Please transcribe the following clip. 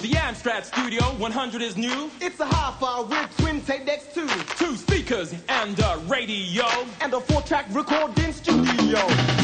The Amstrad Studio 100 is new. It's a hi-fi with twin tape decks too. 2 speakers and a radio. And a 4-track recording studio.